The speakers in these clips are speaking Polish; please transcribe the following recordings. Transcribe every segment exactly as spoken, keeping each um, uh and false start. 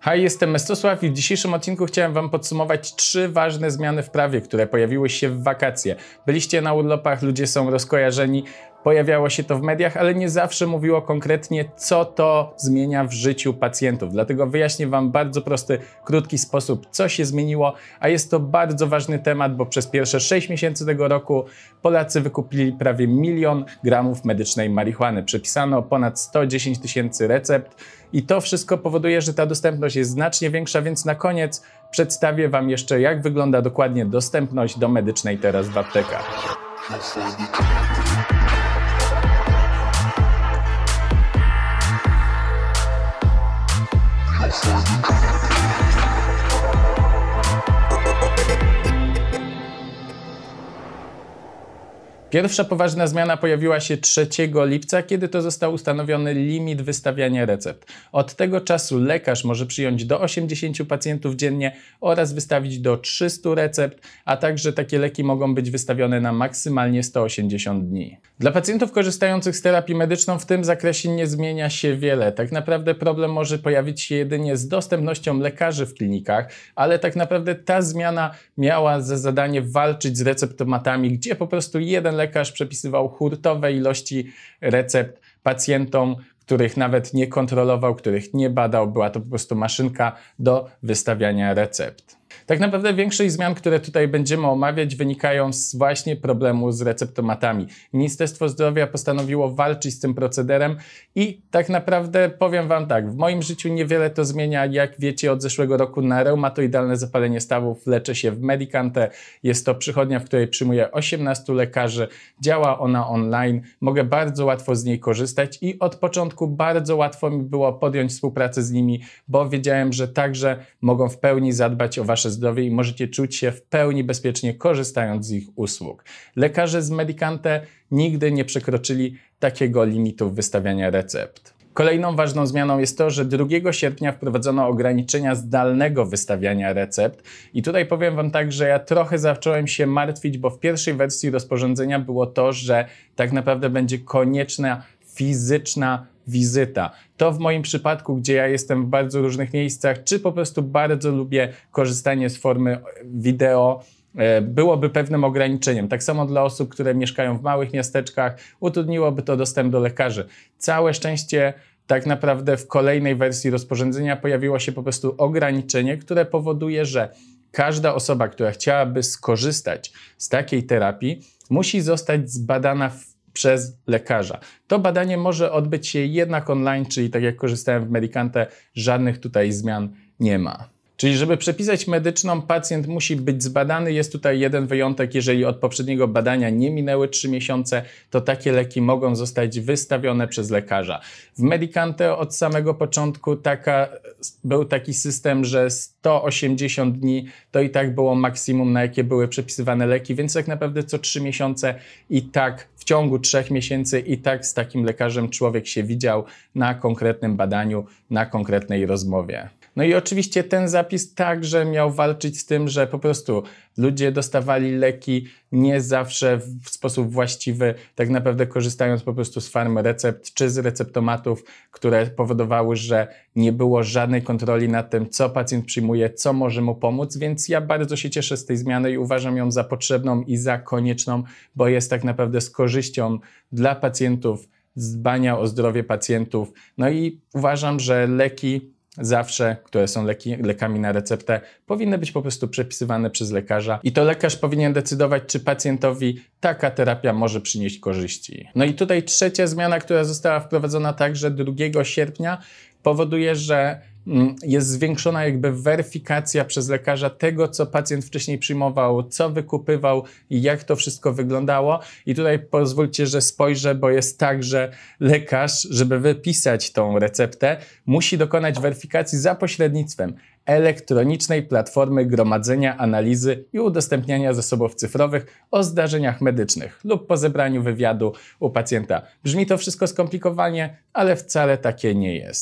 Hej, jestem Mestosław i w dzisiejszym odcinku chciałem Wam podsumować trzy ważne zmiany w prawie, które pojawiły się w wakacje. Byliście na urlopach, ludzie są rozkojarzeni, pojawiało się to w mediach, ale nie zawsze mówiło konkretnie, co to zmienia w życiu pacjentów. Dlatego wyjaśnię Wam w bardzo prosty, krótki sposób, co się zmieniło, a jest to bardzo ważny temat, bo przez pierwsze sześć miesięcy tego roku Polacy wykupili prawie milion gramów medycznej marihuany. Przepisano ponad sto dziesięć tysięcy recept i to wszystko powoduje, że ta dostępność jest znacznie większa, więc na koniec przedstawię Wam jeszcze, jak wygląda dokładnie dostępność do medycznej teraz w aptekach. Pierwsza poważna zmiana pojawiła się trzeciego lipca, kiedy to został ustanowiony limit wystawiania recept. Od tego czasu lekarz może przyjąć do osiemdziesięciu pacjentów dziennie oraz wystawić do trzystu recept, a także takie leki mogą być wystawione na maksymalnie sto osiemdziesiąt dni. Dla pacjentów korzystających z terapii medyczną w tym zakresie nie zmienia się wiele. Tak naprawdę problem może pojawić się jedynie z dostępnością lekarzy w klinikach, ale tak naprawdę ta zmiana miała za zadanie walczyć z receptomatami, gdzie po prostu jeden lekarz przepisywał hurtowe ilości recept pacjentom, których nawet nie kontrolował, których nie badał. Była to po prostu maszynka do wystawiania recept. Tak naprawdę większość zmian, które tutaj będziemy omawiać, wynikają z właśnie problemu z receptomatami. Ministerstwo Zdrowia postanowiło walczyć z tym procederem i tak naprawdę powiem Wam tak, w moim życiu niewiele to zmienia. Jak wiecie, od zeszłego roku na reumatoidalne zapalenie stawów leczę się w Medicante. Jest to przychodnia, w której przyjmuję osiemnastu lekarzy. Działa ona online. Mogę bardzo łatwo z niej korzystać i od początku bardzo łatwo mi było podjąć współpracę z nimi, bo wiedziałem, że także mogą w pełni zadbać o Wasze zdrowie i możecie czuć się w pełni bezpiecznie, korzystając z ich usług. Lekarze z Medicante nigdy nie przekroczyli takiego limitu wystawiania recept. Kolejną ważną zmianą jest to, że drugiego sierpnia wprowadzono ograniczenia zdalnego wystawiania recept i tutaj powiem Wam tak, że ja trochę zacząłem się martwić, bo w pierwszej wersji rozporządzenia było to, że tak naprawdę będzie konieczna fizyczna wizyta. To w moim przypadku, gdzie ja jestem w bardzo różnych miejscach, czy po prostu bardzo lubię korzystanie z formy wideo, byłoby pewnym ograniczeniem. Tak samo dla osób, które mieszkają w małych miasteczkach, utrudniłoby to dostęp do lekarzy. Całe szczęście tak naprawdę w kolejnej wersji rozporządzenia pojawiło się po prostu ograniczenie, które powoduje, że każda osoba, która chciałaby skorzystać z takiej terapii, musi zostać zbadana w przez lekarza. To badanie może odbyć się jednak online, czyli tak jak korzystałem w Medicante, żadnych tutaj zmian nie ma. Czyli żeby przepisać medyczną, pacjent musi być zbadany. Jest tutaj jeden wyjątek, jeżeli od poprzedniego badania nie minęły trzy miesiące, to takie leki mogą zostać wystawione przez lekarza. W Medicante od samego początku taka, był taki system, że sto osiemdziesiąt dni to i tak było maksimum, na jakie były przepisywane leki, więc tak naprawdę co trzy miesiące i tak w ciągu trzech miesięcy i tak z takim lekarzem człowiek się widział na konkretnym badaniu, na konkretnej rozmowie. No i oczywiście ten zapis także miał walczyć z tym, że po prostu ludzie dostawali leki nie zawsze w sposób właściwy, tak naprawdę korzystając po prostu z farm recept czy z receptomatów, które powodowały, że nie było żadnej kontroli nad tym, co pacjent przyjmuje, co może mu pomóc, więc ja bardzo się cieszę z tej zmiany i uważam ją za potrzebną i za konieczną, bo jest tak naprawdę z korzyścią dla pacjentów, z dbania o zdrowie pacjentów. No i uważam, że leki zawsze, które są leki, lekami na receptę, powinny być po prostu przepisywane przez lekarza i to lekarz powinien decydować, czy pacjentowi taka terapia może przynieść korzyści. No i tutaj trzecia zmiana, która została wprowadzona także drugiego sierpnia, powoduje, że jest zwiększona jakby weryfikacja przez lekarza tego, co pacjent wcześniej przyjmował, co wykupywał i jak to wszystko wyglądało. I tutaj pozwólcie, że spojrzę, bo jest tak, że lekarz, żeby wypisać tą receptę, musi dokonać weryfikacji za pośrednictwem elektronicznej platformy gromadzenia, analizy i udostępniania zasobów cyfrowych o zdarzeniach medycznych lub po zebraniu wywiadu u pacjenta. Brzmi to wszystko skomplikowanie, ale wcale takie nie jest.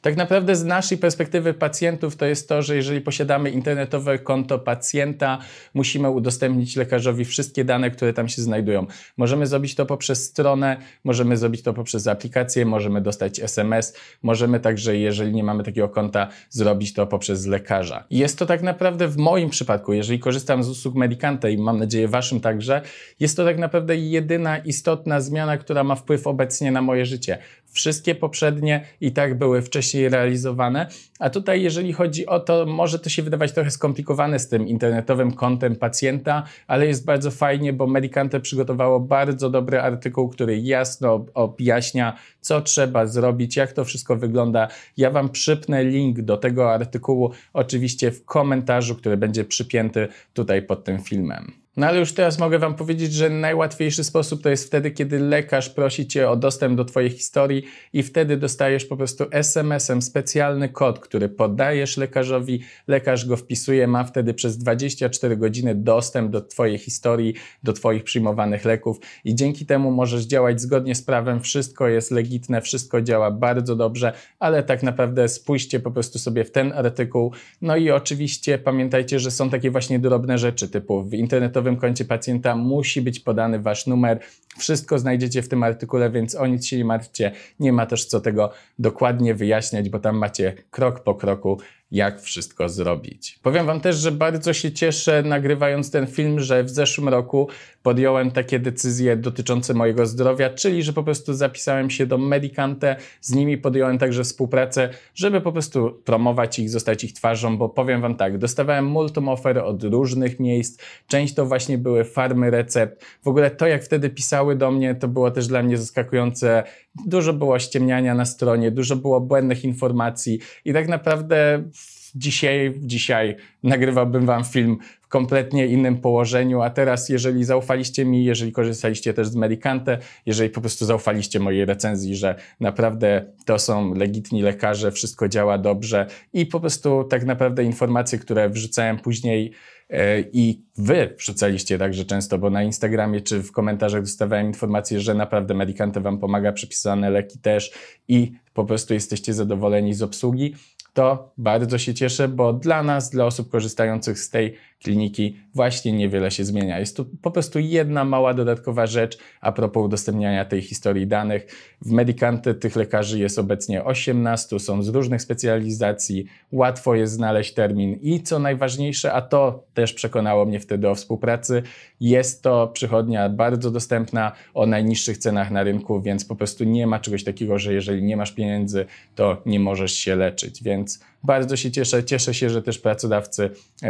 Tak naprawdę z naszej perspektywy pacjentów to jest to, że jeżeli posiadamy internetowe konto pacjenta, musimy udostępnić lekarzowi wszystkie dane, które tam się znajdują. Możemy zrobić to poprzez stronę, możemy zrobić to poprzez aplikację, możemy dostać es em es, możemy także, jeżeli nie mamy takiego konta, zrobić to poprzez lekarza. I jest to tak naprawdę w moim przypadku, jeżeli korzystam z usług Medicante i mam nadzieję waszym także, jest to tak naprawdę jedyna istotna zmiana, która ma wpływ obecnie na moje życie. Wszystkie poprzednie i tak były wcześniej realizowane, a tutaj jeżeli chodzi o to, może to się wydawać trochę skomplikowane z tym internetowym kontem pacjenta, ale jest bardzo fajnie, bo Medicante przygotowało bardzo dobry artykuł, który jasno objaśnia, co trzeba zrobić, jak to wszystko wygląda. Ja wam przypnę link do tego artykułu oczywiście w komentarzu, który będzie przypięty tutaj pod tym filmem. No ale już teraz mogę wam powiedzieć, że najłatwiejszy sposób to jest wtedy, kiedy lekarz prosi cię o dostęp do twojej historii i wtedy dostajesz po prostu es em esem specjalny kod, który podajesz lekarzowi, lekarz go wpisuje, ma wtedy przez dwadzieścia cztery godziny dostęp do twojej historii, do twoich przyjmowanych leków i dzięki temu możesz działać zgodnie z prawem, wszystko jest legitne, wszystko działa bardzo dobrze, ale tak naprawdę spójrzcie po prostu sobie w ten artykuł, no i oczywiście pamiętajcie, że są takie właśnie drobne rzeczy, typu w internetowym w koncie pacjenta musi być podany wasz numer. Wszystko znajdziecie w tym artykule, więc o nic się nie martwcie. Nie ma też co tego dokładnie wyjaśniać, bo tam macie krok po kroku, jak wszystko zrobić. Powiem wam też, że bardzo się cieszę, nagrywając ten film, że w zeszłym roku podjąłem takie decyzje dotyczące mojego zdrowia, czyli że po prostu zapisałem się do Medicante, z nimi podjąłem także współpracę, żeby po prostu promować ich, zostać ich twarzą, bo powiem wam tak, dostawałem multum ofer od różnych miejsc, część to właśnie były farmy recept. W ogóle to, jak wtedy pisały do mnie, to było też dla mnie zaskakujące. Dużo było ściemniania na stronie, dużo było błędnych informacji i tak naprawdę dzisiaj, dzisiaj nagrywałbym wam film w kompletnie innym położeniu, a teraz jeżeli zaufaliście mi, jeżeli korzystaliście też z Medicante, jeżeli po prostu zaufaliście mojej recenzji, że naprawdę to są legitni lekarze, wszystko działa dobrze i po prostu tak naprawdę informacje, które wrzucałem później i wy wrzucaliście także często, bo na Instagramie czy w komentarzach dostawałem informacje, że naprawdę Medicante wam pomaga, przepisane leki też i po prostu jesteście zadowoleni z obsługi, to bardzo się cieszę, bo dla nas, dla osób korzystających z tej kliniki właśnie niewiele się zmienia. Jest to po prostu jedna mała dodatkowa rzecz a propos udostępniania tej historii danych. W Medicante tych lekarzy jest obecnie osiemnastu, są z różnych specjalizacji, łatwo jest znaleźć termin i co najważniejsze, a to też przekonało mnie wtedy o współpracy, jest to przychodnia bardzo dostępna o najniższych cenach na rynku, więc po prostu nie ma czegoś takiego, że jeżeli nie masz pieniędzy, to nie możesz się leczyć, więc bardzo się cieszę. Cieszę się, że też pracodawcy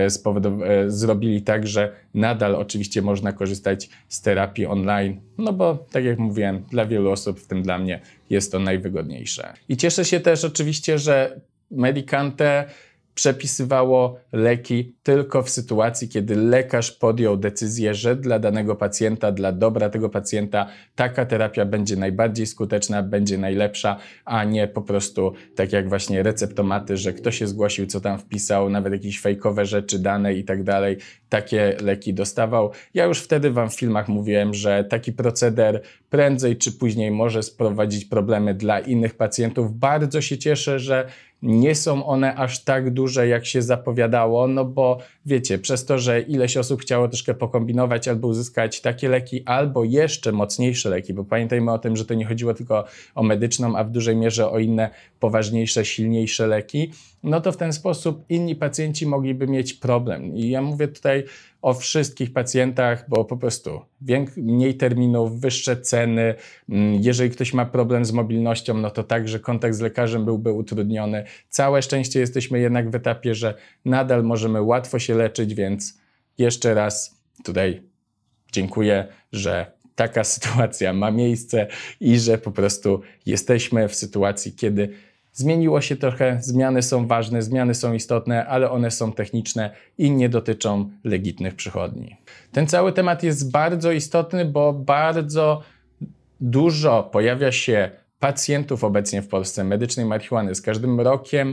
zrobili tak, że nadal oczywiście można korzystać z terapii online, no bo tak jak mówiłem, dla wielu osób, w tym dla mnie, jest to najwygodniejsze. I cieszę się też oczywiście, że Medicante przepisywało leki tylko w sytuacji, kiedy lekarz podjął decyzję, że dla danego pacjenta, dla dobra tego pacjenta taka terapia będzie najbardziej skuteczna, będzie najlepsza, a nie po prostu tak jak właśnie receptomaty, że ktoś się zgłosił, co tam wpisał, nawet jakieś fejkowe rzeczy, dane i tak dalej, takie leki dostawał. Ja już wtedy wam w filmach mówiłem, że taki proceder prędzej czy później może sprowadzić problemy dla innych pacjentów. Bardzo się cieszę, że nie są one aż tak duże, jak się zapowiadało, no bo wiecie, przez to, że ileś osób chciało troszkę pokombinować albo uzyskać takie leki, albo jeszcze mocniejsze leki, bo pamiętajmy o tym, że to nie chodziło tylko o medyczną, a w dużej mierze o inne poważniejsze, silniejsze leki, no to w ten sposób inni pacjenci mogliby mieć problem. I ja mówię tutaj o wszystkich pacjentach, bo po prostu mniej terminów, wyższe ceny. Jeżeli ktoś ma problem z mobilnością, no to także kontakt z lekarzem byłby utrudniony. Całe szczęście jesteśmy jednak w etapie, że nadal możemy łatwo się leczyć, więc jeszcze raz tutaj dziękuję, że taka sytuacja ma miejsce i że po prostu jesteśmy w sytuacji, kiedy zmieniło się trochę, zmiany są ważne, zmiany są istotne, ale one są techniczne i nie dotyczą legitnych przychodni. Ten cały temat jest bardzo istotny, bo bardzo dużo pojawia się pacjentów obecnie w Polsce medycznej marihuany. Z każdym rokiem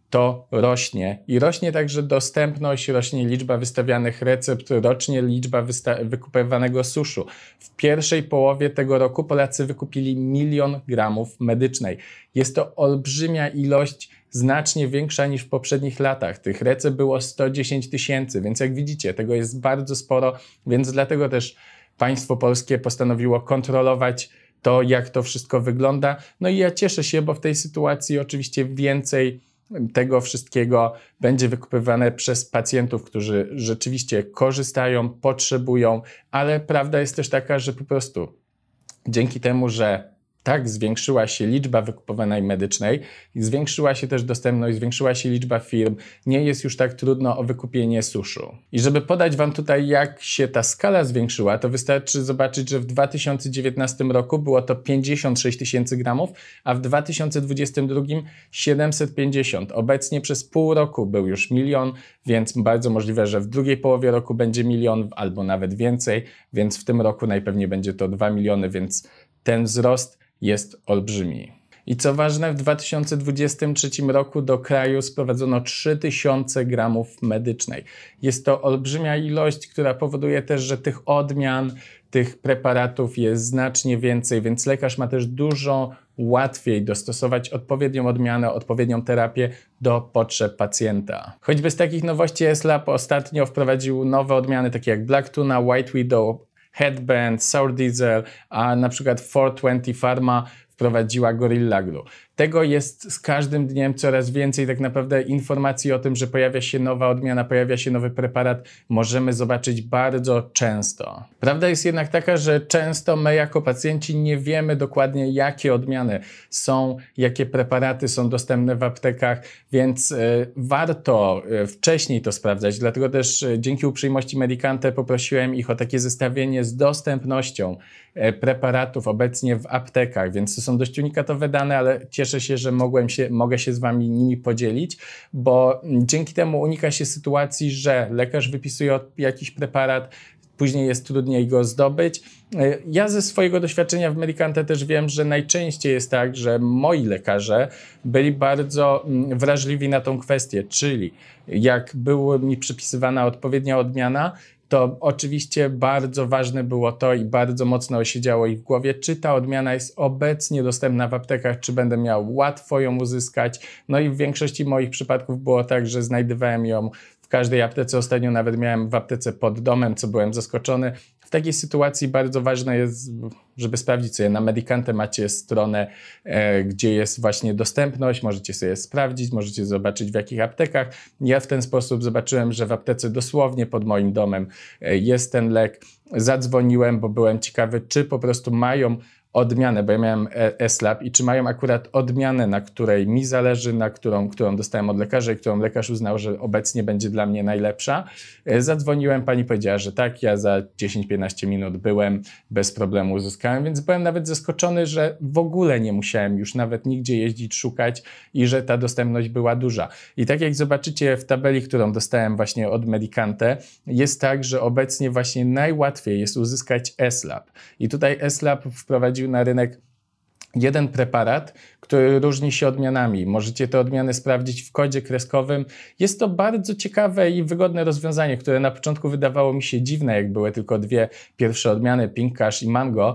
to rośnie. I rośnie także dostępność, rośnie liczba wystawianych recept, rocznie liczba wykupywanego suszu. W pierwszej połowie tego roku Polacy wykupili milion gramów medycznej. Jest to olbrzymia ilość, znacznie większa niż w poprzednich latach. Tych recept było sto dziesięć tysięcy, więc jak widzicie, tego jest bardzo sporo, więc dlatego też państwo polskie postanowiło kontrolować to, jak to wszystko wygląda. No i ja cieszę się, bo w tej sytuacji oczywiście więcej tego wszystkiego będzie wykupywane przez pacjentów, którzy rzeczywiście korzystają, potrzebują, ale prawda jest też taka, że po prostu dzięki temu, że tak zwiększyła się liczba wykupowanej medycznej, zwiększyła się też dostępność, zwiększyła się liczba firm, nie jest już tak trudno o wykupienie suszu. I żeby podać Wam tutaj, jak się ta skala zwiększyła, to wystarczy zobaczyć, że w dwa tysiące dziewiętnastym roku było to pięćdziesiąt sześć tysięcy gramów, a w dwa tysiące dwudziestym drugim siedemset pięćdziesiąt. Obecnie przez pół roku był już milion, więc bardzo możliwe, że w drugiej połowie roku będzie milion albo nawet więcej, więc w tym roku najpewniej będzie to dwa miliony, więc ten wzrost jest olbrzymi. I co ważne, w dwa tysiące dwudziestym trzecim roku do kraju sprowadzono trzy tysiące gramów medycznej. Jest to olbrzymia ilość, która powoduje też, że tych odmian, tych preparatów jest znacznie więcej, więc lekarz ma też dużo łatwiej dostosować odpowiednią odmianę, odpowiednią terapię do potrzeb pacjenta. Choćby z takich nowości S-Lab ostatnio wprowadził nowe odmiany takie jak Black Tuna, White Widow, Headband, Sour Diesel, a na przykład czterysta dwadzieścia Pharma wprowadziła Gorilla Glue. Tego jest z każdym dniem coraz więcej. Tak naprawdę informacji o tym, że pojawia się nowa odmiana, pojawia się nowy preparat, możemy zobaczyć bardzo często. Prawda jest jednak taka, że często my jako pacjenci nie wiemy dokładnie, jakie odmiany są, jakie preparaty są dostępne w aptekach, więc y, warto y, wcześniej to sprawdzać. Dlatego też y, dzięki uprzejmości Medicante poprosiłem ich o takie zestawienie z dostępnością y, preparatów obecnie w aptekach, więc to są dość unikatowe dane, ale cieszę się, że mogłem się, mogę się z Wami nimi podzielić, bo dzięki temu unika się sytuacji, że lekarz wypisuje jakiś preparat, później jest trudniej go zdobyć. Ja ze swojego doświadczenia w Medicante też wiem, że najczęściej jest tak, że moi lekarze byli bardzo wrażliwi na tą kwestię, czyli jak była mi przypisywana odpowiednia odmiana, to oczywiście bardzo ważne było to i bardzo mocno osiedziało ich w głowie, czy ta odmiana jest obecnie dostępna w aptekach, czy będę miał łatwo ją uzyskać. No i w większości moich przypadków było tak, że znajdowałem ją w każdej aptece. Ostatnio nawet miałem w aptece pod domem, co byłem zaskoczony. W takiej sytuacji bardzo ważne jest, żeby sprawdzić sobie. Na Medicante macie stronę, e, gdzie jest właśnie dostępność, możecie sobie sprawdzić, możecie zobaczyć w jakich aptekach. Ja w ten sposób zobaczyłem, że w aptece dosłownie pod moim domem e, jest ten lek. Zadzwoniłem, bo byłem ciekawy, czy po prostu mają odmianę, bo ja miałem S-Lab i czy mają akurat odmianę, na której mi zależy, na którą, którą dostałem od lekarza i którą lekarz uznał, że obecnie będzie dla mnie najlepsza. Zadzwoniłem, pani powiedziała, że tak, ja za dziesięć piętnaście minut byłem, bez problemu uzyskałem, więc byłem nawet zaskoczony, że w ogóle nie musiałem już nawet nigdzie jeździć, szukać i że ta dostępność była duża. I tak jak zobaczycie w tabeli, którą dostałem właśnie od Medicante, jest tak, że obecnie właśnie najłatwiej jest uzyskać S-Lab. I tutaj S-Lab wprowadził na rynek jeden preparat, który różni się odmianami. Możecie te odmiany sprawdzić w kodzie kreskowym. Jest to bardzo ciekawe i wygodne rozwiązanie, które na początku wydawało mi się dziwne, jak były tylko dwie pierwsze odmiany, Pink Cash i Mango,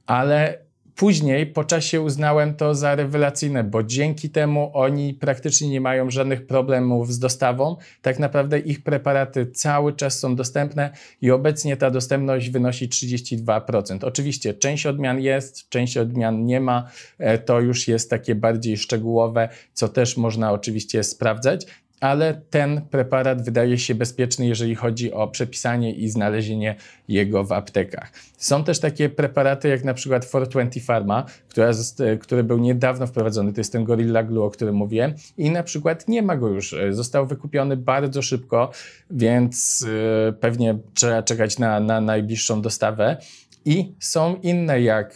ale później po czasie uznałem to za rewelacyjne, bo dzięki temu oni praktycznie nie mają żadnych problemów z dostawą. Tak naprawdę ich preparaty cały czas są dostępne i obecnie ta dostępność wynosi trzydzieści dwa procent. Oczywiście część odmian jest, część odmian nie ma. To już jest takie bardziej szczegółowe, co też można oczywiście sprawdzać. Ale ten preparat wydaje się bezpieczny, jeżeli chodzi o przepisanie i znalezienie jego w aptekach. Są też takie preparaty jak na przykład czterysta dwadzieścia Pharma, która, który był niedawno wprowadzony, to jest ten Gorilla Glue, o którym mówiłem i na przykład nie ma go już. Został wykupiony bardzo szybko, więc yy, pewnie trzeba czekać na, na najbliższą dostawę. I są inne jak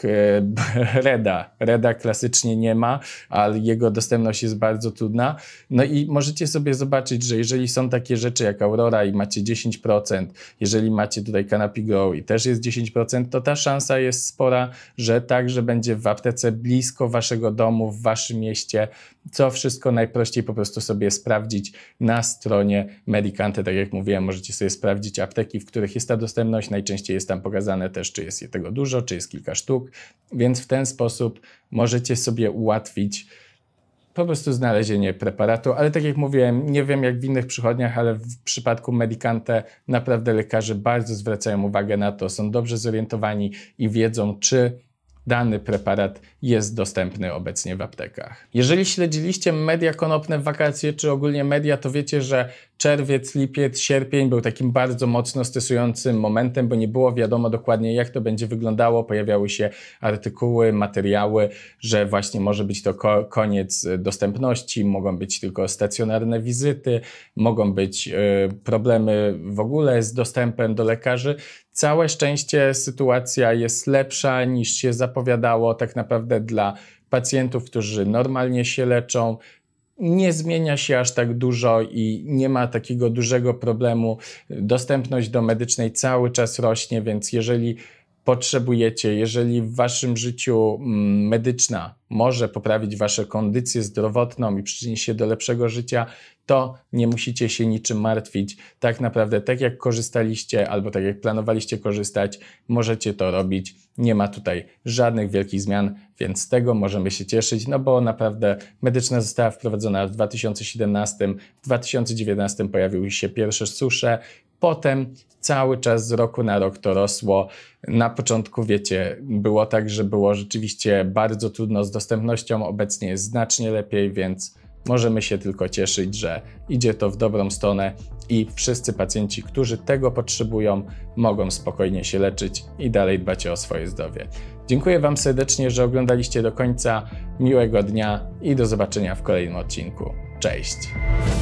e, Reda. Reda klasycznie nie ma, ale jego dostępność jest bardzo trudna. No i możecie sobie zobaczyć, że jeżeli są takie rzeczy jak Aurora i macie dziesięć procent, jeżeli macie tutaj Canopy Grow i też jest dziesięć procent, to ta szansa jest spora, że także będzie w aptece blisko waszego domu, w waszym mieście co wszystko najprościej po prostu sobie sprawdzić na stronie Medicante. Tak jak mówiłem, możecie sobie sprawdzić apteki, w których jest ta dostępność. Najczęściej jest tam pokazane też, czy jest tego dużo, czy jest kilka sztuk, więc w ten sposób możecie sobie ułatwić po prostu znalezienie preparatu, ale tak jak mówiłem, nie wiem jak w innych przychodniach, ale w przypadku Medicante naprawdę lekarze bardzo zwracają uwagę na to, są dobrze zorientowani i wiedzą, czy dany preparat jest dostępny obecnie w aptekach. Jeżeli śledziliście media konopne w wakacje, czy ogólnie media, to wiecie, że czerwiec, lipiec, sierpień był takim bardzo mocno stresującym momentem, bo nie było wiadomo dokładnie, jak to będzie wyglądało. Pojawiały się artykuły, materiały, że właśnie może być to ko koniec dostępności, mogą być tylko stacjonarne wizyty, mogą być yy, problemy w ogóle z dostępem do lekarzy. Całe szczęście sytuacja jest lepsza niż się zapowiadało. Tak naprawdę dla pacjentów, którzy normalnie się leczą, nie zmienia się aż tak dużo i nie ma takiego dużego problemu. Dostępność do medycznej cały czas rośnie, więc jeżeli potrzebujecie, jeżeli w waszym życiu medyczna może poprawić waszą kondycję zdrowotną i przyczynić się do lepszego życia, to nie musicie się niczym martwić. Tak naprawdę, tak jak korzystaliście albo tak jak planowaliście korzystać, możecie to robić. Nie ma tutaj żadnych wielkich zmian, więc z tego możemy się cieszyć, no bo naprawdę medyczna została wprowadzona w dwa tysiące siedemnastym, w dwa tysiące dziewiętnastym pojawiły się pierwsze susze, potem cały czas z roku na rok to rosło. Na początku, wiecie, było tak, że było rzeczywiście bardzo trudno z dostępnością, obecnie jest znacznie lepiej, więc możemy się tylko cieszyć, że idzie to w dobrą stronę i wszyscy pacjenci, którzy tego potrzebują, mogą spokojnie się leczyć i dalej dbać o swoje zdrowie. Dziękuję wam serdecznie, że oglądaliście do końca. Miłego dnia i do zobaczenia w kolejnym odcinku. Cześć!